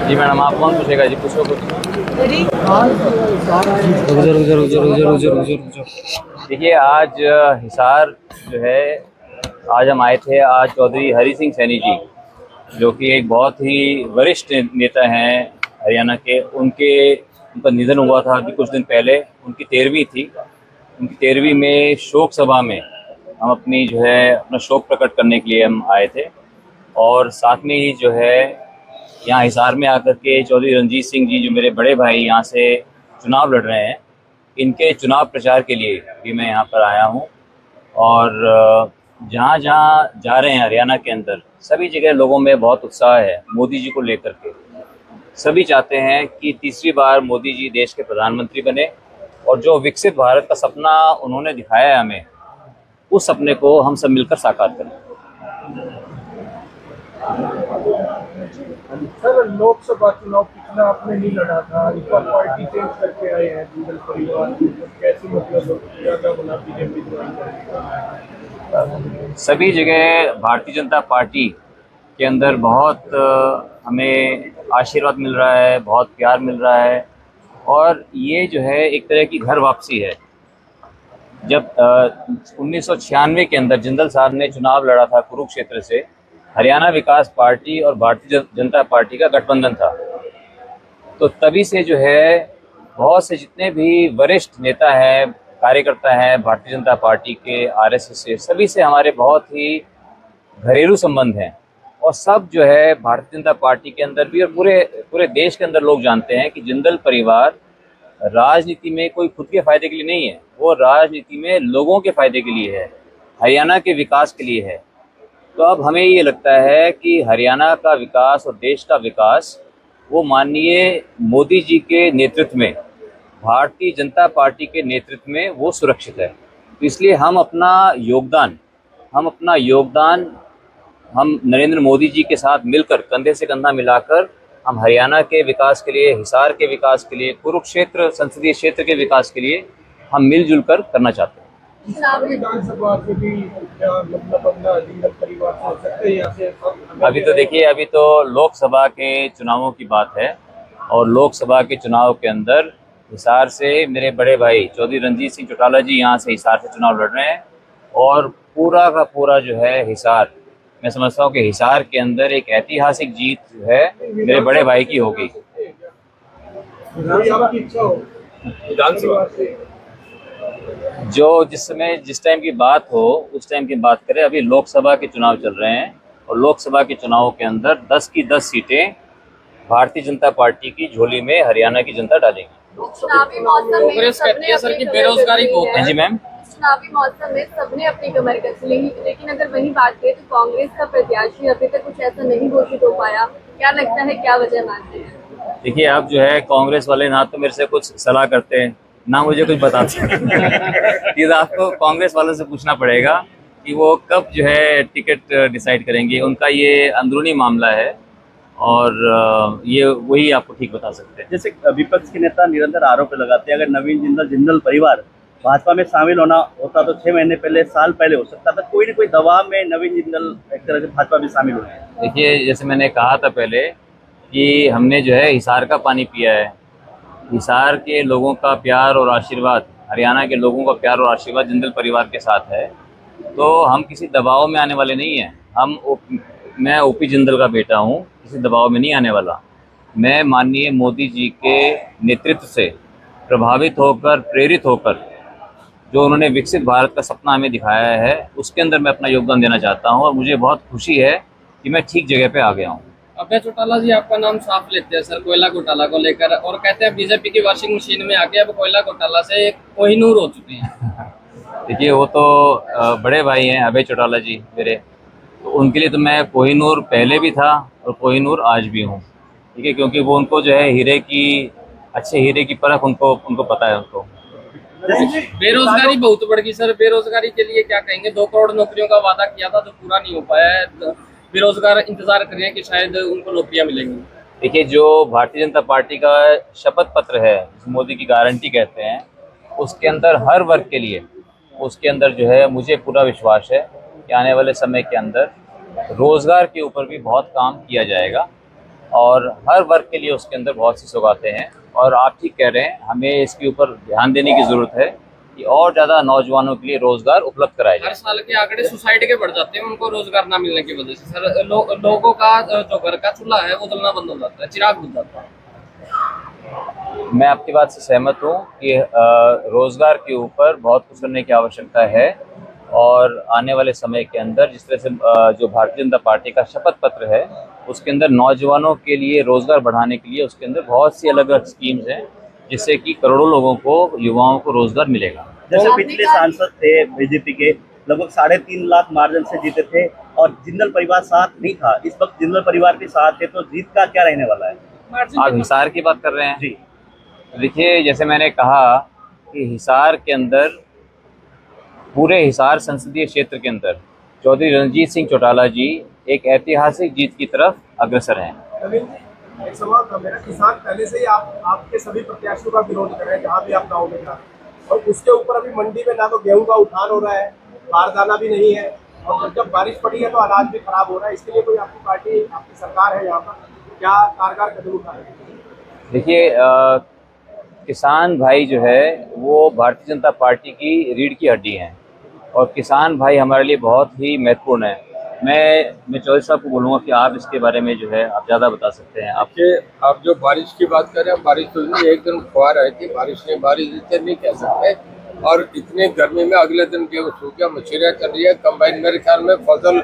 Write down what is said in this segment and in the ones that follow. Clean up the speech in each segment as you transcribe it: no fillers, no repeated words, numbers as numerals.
जी madam, आप कौन पूछेगा जी? पूछो कुछ। देखिए, आज हिसार जो है, आज हम आए थे। आज चौधरी हरि सिंह सैनी जी, जो कि एक बहुत ही वरिष्ठ नेता हैं हरियाणा के, उनका निधन हुआ था अभी कुछ दिन पहले। उनकी 13वीं थी। उनकी 13वीं में शोक सभा में हम अपना शोक प्रकट करने के लिए हम आए थे। और साथ में ही जो है, यहाँ हिसार में आकर के चौधरी रणजीत सिंह जी, जो मेरे बड़े भाई यहाँ से चुनाव लड़ रहे हैं, इनके चुनाव प्रचार के लिए भी मैं यहाँ पर आया हूँ। और जहाँ जहाँ जा रहे हैं हरियाणा के अंदर, सभी जगह लोगों में बहुत उत्साह है मोदी जी को लेकर के। सभी चाहते हैं कि तीसरी बार मोदी जी देश के प्रधानमंत्री बने, और जो विकसित भारत का सपना उन्होंने दिखाया है हमें, उस सपने को हम सब मिलकर साकार करें। सर, लोकसभा चुनाव पिछला आपने नहीं लड़ा था, इस बार पार्टी चेंज करके आए हैं जिंदल परिवार, कैसी मतलब ज्यादा बना बीजेपी? सभी जगह भारतीय जनता पार्टी के अंदर बहुत हमें आशीर्वाद मिल रहा है, बहुत प्यार मिल रहा है। और ये जो है एक तरह की घर वापसी है। जब 1996 के अंदर जिंदल साहब ने चुनाव लड़ा था कुरुक्षेत्र से, हरियाणा विकास पार्टी और भारतीय जनता पार्टी का गठबंधन था। तो तभी से जो है बहुत से जितने भी वरिष्ठ नेता हैं, कार्यकर्ता हैं भारतीय जनता पार्टी के, आरएसएस से, सभी से हमारे बहुत ही घरेलू संबंध हैं। और सब जो है भारतीय जनता पार्टी के अंदर भी और पूरे देश के अंदर लोग जानते हैं कि जिंदल परिवार राजनीति में कोई खुद के फायदे के लिए नहीं है, वो राजनीति में लोगों के फायदे के लिए है, हरियाणा के विकास के लिए है। तो अब हमें ये लगता है कि हरियाणा का विकास और देश का विकास वो माननीय मोदी जी के नेतृत्व में, भारतीय जनता पार्टी के नेतृत्व में वो सुरक्षित है। तो इसलिए हम अपना योगदान हम नरेंद्र मोदी जी के साथ मिलकर, कंधे से कंधा मिलाकर, हम हरियाणा के विकास के लिए, हिसार के विकास के लिए, कुरुक्षेत्र संसदीय क्षेत्र के विकास के लिए हम मिलजुल कर करना चाहते हैं। विधानसभा से भी क्या मतलब अपना जिंदल परिवार से हो सकते हैं यहाँ से? अभी तो देखिए, अभी तो लोकसभा के चुनावों की बात है, और लोकसभा के चुनाव के अंदर हिसार से मेरे बड़े भाई चौधरी रणजीत सिंह चौटाला जी यहाँ से हिसार से चुनाव लड़ रहे हैं। और पूरा का पूरा जो है हिसार, मैं समझता हूँ कि हिसार के अंदर एक ऐतिहासिक जीत जो है मेरे बड़े भाई की होगी। जो जिस टाइम की बात हो उस टाइम की बात करें। अभी लोकसभा के चुनाव चल रहे हैं, और लोकसभा के चुनाव के अंदर 10 की 10 सीटें भारतीय जनता पार्टी की झोली में हरियाणा की जनता डालेगी। चुनावी मौसम में कांग्रेस कहती है सर कि बेरोजगारी बहुत है। जी मैम, चुनावी मौसम में सबने अपनी कमर कस ली, लेकिन अगर वही बात करें तो कांग्रेस का प्रत्याशी अभी तक कुछ ऐसा नहीं घोषित हो पाया। क्या लगता है, क्या वजह मानते हैं? देखिए, अब जो है कांग्रेस वाले ना तो मेरे से कुछ सलाह करते हैं, ना मुझे कुछ बताते हैं। ये आपको कांग्रेस वालों से पूछना पड़ेगा कि वो कब जो है टिकट डिसाइड करेंगे। उनका ये अंदरूनी मामला है, और ये वही आपको ठीक बता सकते हैं। जैसे विपक्ष के नेता निरंतर आरोप लगाते हैं, अगर नवीन जिंदल परिवार भाजपा में शामिल होना होता तो 6 महीने पहले, साल पहले हो सकता था। कोई न कोई दबाव में नवीन जिंदल एक तरह से भाजपा में शामिल हुए हैं। देखिए, जैसे मैंने कहा था पहले कि हमने जो है हिसार का पानी पिया है। हिसार के लोगों का प्यार और आशीर्वाद, हरियाणा के लोगों का प्यार और आशीर्वाद जिंदल परिवार के साथ है। तो हम किसी दबाव में आने वाले नहीं हैं। मैं ओपी जिंदल का बेटा हूँ, किसी दबाव में नहीं आने वाला। मैं माननीय मोदी जी के नेतृत्व से प्रभावित होकर, प्रेरित होकर, जो उन्होंने विकसित भारत का सपना हमें दिखाया है, उसके अंदर मैं अपना योगदान देना चाहता हूँ। और मुझे बहुत खुशी है कि मैं ठीक जगह पे आ गया हूँ। अभय चौटाला जी आपका नाम साफ लेते हैं सर कोयला घोटाला को लेकर, और कहते हैं बीजेपी की वॉशिंग मशीन में आके अब कोयला घोटाला से कोहिनूर हो चुके हैं। देखिए, वो तो बड़े भाई हैं अभय चौटाला जी मेरे, तो उनके लिए तो मैं कोहिनूर पहले भी था और कोहिनूर आज भी हूँ। ठीक है, क्योंकि वो उनको जो है अच्छे हीरे की परख उनको पता है उनको। बेरोजगारी बहुत बढ़ गई सर, बेरोजगारी के लिए क्या कहेंगे? 2 करोड़ नौकरियों का वादा किया था जो पूरा नहीं हो पाया है। बेरोजगार इंतजार कर रहे हैं कि शायद उनको नौकरियां मिलेंगी। देखिए, जो भारतीय जनता पार्टी का शपथ पत्र है, मोदी की गारंटी कहते हैं, उसके अंदर हर वर्ग के लिए, उसके अंदर जो है मुझे पूरा विश्वास है कि आने वाले समय के अंदर रोजगार के ऊपर भी बहुत काम किया जाएगा। और हर वर्ग के लिए उसके अंदर बहुत सी सौगातें हैं। और आप ठीक कह रहे हैं, हमें इसके ऊपर ध्यान देने की ज़रूरत है कि और ज़्यादा नौजवानों के लिए रोज़गार उपलब्ध कराया जाए। हर साल के आंकड़े सुसाइड के बढ़ जाते हैं उनको रोजगार ना मिलने की वजह से सर। लोगों का जो घर का चूल्हा है वो जलना बंद हो जाता है, चिराग बुझ जाता है। मैं आपकी बात से सहमत हूँ कि रोज़गार के ऊपर बहुत कुछ करने की आवश्यकता है। और आने वाले समय के अंदर जिस तरह से जो भारतीय जनता पार्टी का शपथ पत्र है उसके अंदर नौजवानों के लिए रोज़गार बढ़ाने के लिए उसके अंदर बहुत सी अलग अलग स्कीम्स हैं जिससे कि करोड़ों लोगों को, युवाओं को रोज़गार मिलेगा। जैसे पिछले सांसद थे बीजेपी के, लगभग 3.5 लाख मार्जिन से जीते थे और जिंदल परिवार साथ नहीं था। इस वक्त जिंदल परिवार के साथ है, तो जीत का क्या रहने वाला है? आप हिसार की बात कर रहे हैं जी। देखिए, जैसे मैंने कहा कि हिसार के अंदर, पूरे हिसार संसदीय क्षेत्र के अंदर चौधरी रणजीत सिंह चौटाला जी एक ऐतिहासिक जीत की तरफ अग्रसर हैं। नवीन जी, एक सवाल था मेरा। किसान पहले से ही आपके सभी प्रत्याशियों का विरोध कर रहे हैं जहाँ भी आप गाँव में जा रहे हैं, और उसके ऊपर अभी मंडी में ना तो गेहूं का उठान हो रहा है, बारदाना भी नहीं है, और जब बारिश पड़ी है तो अनाज भी खराब हो रहा है। इसके लिए कोई आपकी पार्टी, आपकी सरकार है यहाँ पर, क्या कारगर कदम उठा रही है? देखिए, किसान भाई जो है वो भारतीय जनता पार्टी की रीढ़ की हड्डी हैं और किसान भाई हमारे लिए बहुत ही महत्वपूर्ण है। मैं चौधरी साहब को बोलूँगा कि आप इसके बारे में जो है आप ज़्यादा बता सकते हैं। आप जो बारिश की बात कर रहे हैं, बारिश तो नहीं, एक दिन फुहार आई थी, बारिश इसे नहीं कह सकते। और इतनी गर्मी में अगले दिन गेहूँ सूख गया, मछलियाँ चल रही है, कंबाइन मेरे ख्याल में फसल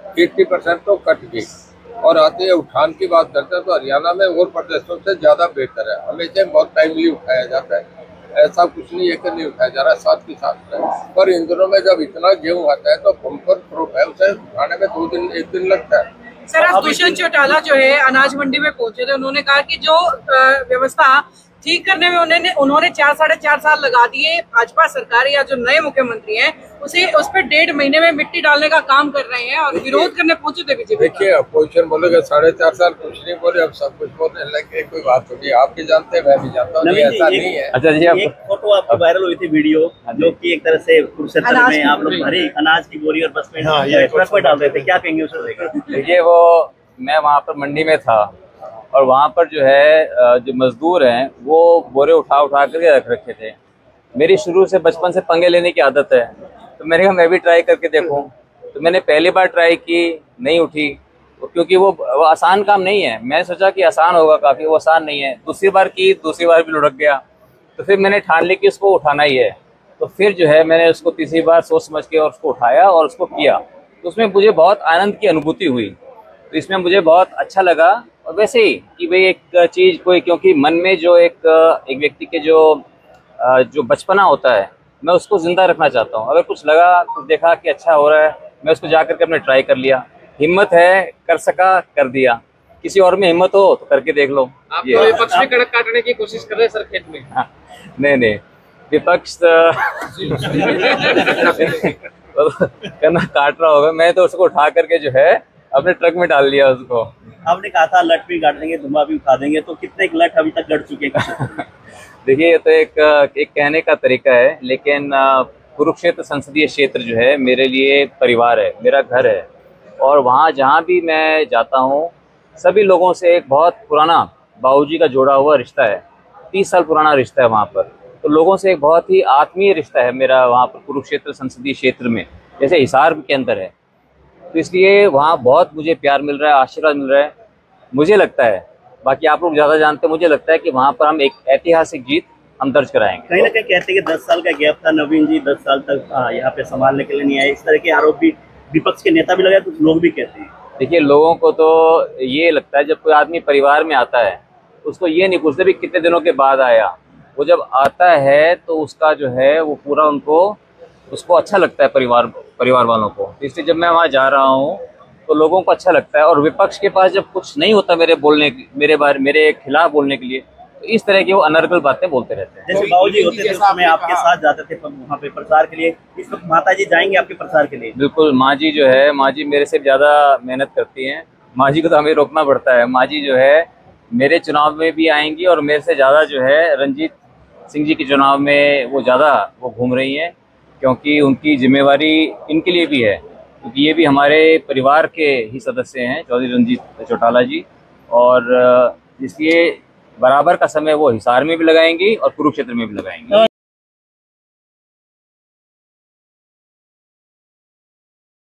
80% तो कट गई। और आते हैं उठान की बात करते हैं तो हरियाणा में और प्रदेशों से ज्यादा बेहतर है, हमेशा बहुत टाइमली उठाया जाता है। ऐसा कुछ नहीं है कि नहीं उठाया जा रहा, साथ ही साथ है। पर इन दिनों में जब इतना गेहूं आता है तो बम्पर क्रॉप है, उसे उठाने में 2 दिन 1 दिन लगता है। सर, आज दुष्यंत चौटाला जो है अनाज मंडी में पहुंचे थे, उन्होंने कहा कि जो व्यवस्था ठीक करने में उन्होंने 4 साढ़े 4 साल लगा दिए। भाजपा सरकार या जो नए मुख्यमंत्री हैं उस पर 1.5 महीने में मिट्टी डालने का काम कर रहे हैं और विरोध करने पहुंचे थे बीजेपी। देखिए, अपोजिशन बोलेगा 4.5 साल कुछ नहीं बोले, अब सब कुछ बोलने लगे, कोई बात होगी। आप भी जानते हैं, मैं भी जानता हूँ, ऐसा नहीं है। अच्छा जी, एक फोटो आपकी वायरल हुई थी, वीडियो, जो कि एक तरह से कुरुक्षेत्र में आप लोग भरी अनाज की बोरी और बस में ट्रक में डाल रहे थे, क्या कहेंगे उस पर? देखिए, वो मैं वहाँ पर मंडी में था और वहाँ पर जो है जो मजदूर हैं वो बोरे उठा करके रख रखे थे। मेरी शुरू से बचपन से पंगे लेने की आदत है, तो मैंने कहा मैं भी ट्राई करके देखूं। तो मैंने पहली बार ट्राई की, नहीं उठी, क्योंकि वो आसान काम नहीं है। मैं सोचा कि आसान होगा काफ़ी, वो आसान नहीं है। दूसरी बार की, दूसरी बार भी लुढ़क गया, तो फिर मैंने ठान ली कि उसको उठाना ही है। तो फिर जो है मैंने उसको तीसरी बार सोच समझ के और उसको उठाया और उसको किया, तो उसमें मुझे बहुत आनंद की अनुभूति हुई। तो इसमें मुझे बहुत अच्छा लगा। और वैसे ही कि भाई एक चीज़ कोई, क्योंकि मन में जो एक व्यक्ति के जो बचपना होता है, मैं उसको ज़िंदा रखना चाहता हूँ। अगर कुछ लगा, कुछ देखा कि अच्छा हो रहा है, मैं उसको जा करके अपने ट्राई कर लिया। हिम्मत है, कर सका, कर दिया। किसी और में हिम्मत हो तो करके देख लो। आप तो विपक्ष में कड़क काटने की कोशिश कर रहे हैं सर खेत में। हाँ, नहीं, विपक्ष करना काट रहा होगा, मैं तो उसको उठा करके जो है अपने ट्रक में डाल दिया उसको। आपने कहा था लट भी गाड़ देंगे, धुआं भी उठा देंगे, तो कितने लट अभी तक गड़ चुके हैं? देखिए, ये तो एक कहने का तरीका है, लेकिन कुरुक्षेत्र संसदीय क्षेत्र जो है मेरे लिए परिवार है, मेरा घर है। और वहाँ जहाँ भी मैं जाता हूँ, सभी लोगों से एक बहुत पुराना बाबूजी का जोड़ा हुआ रिश्ता है। 30 साल पुराना रिश्ता है वहाँ पर। तो लोगों से एक बहुत ही आत्मीय रिश्ता है मेरा वहाँ पर कुरुक्षेत्र संसदीय क्षेत्र में, जैसे हिसार के अंदर है। तो इसलिए वहाँ बहुत मुझे प्यार मिल रहा है, आशीर्वाद मिल रहा है। मुझे लगता है, बाकी आप लोग ज़्यादा जानते हैं, मुझे लगता है कि वहाँ पर हम एक ऐतिहासिक जीत हम दर्ज कराएंगे। कहीं ना कहीं कहते हैं कि 10 साल का गैप था, नवीन जी 10 साल तक यहाँ पे संभालने के लिए नहीं आए, इस तरह के आरोप भी विपक्ष के नेता भी लगाए, कुछ लोग भी कहते हैं। देखिए, लोगों को तो ये लगता है, जब कोई आदमी परिवार में आता है उसको ये नहीं पूछते भी कितने दिनों के बाद आया। वो जब आता है तो उसका जो है वो पूरा उसको अच्छा लगता है, परिवार वालों को। इसलिए जब मैं वहाँ जा रहा हूँ तो लोगों को अच्छा लगता है। और विपक्ष के पास जब कुछ नहीं होता मेरे खिलाफ बोलने के लिए, तो इस तरह की वो अनर्गल बातें बोलते रहते हैं। जैसे बाबूजी होते थे उस समय आपके साथ जाते थे वहाँ पे प्रचार के लिए, इस वक्त माता जी जाएंगे आपके प्रचार के लिए? बिल्कुल, माँ जी जो है, माँ जी मेरे से ज़्यादा मेहनत करती हैं। माँ जी को तो हमें रोकना पड़ता है। माँ जी जो है मेरे चुनाव में भी आएंगी और मेरे से ज़्यादा जो है रणजीत सिंह जी के चुनाव में वो घूम रही हैं, क्योंकि उनकी जिम्मेवारी इनके लिए भी है, क्योंकि ये भी हमारे परिवार के ही सदस्य हैं, चौधरी रणजीत चौटाला जी। और इसलिए बराबर का समय वो हिसार में भी लगाएंगी और कुरुक्षेत्र में भी लगाएंगी।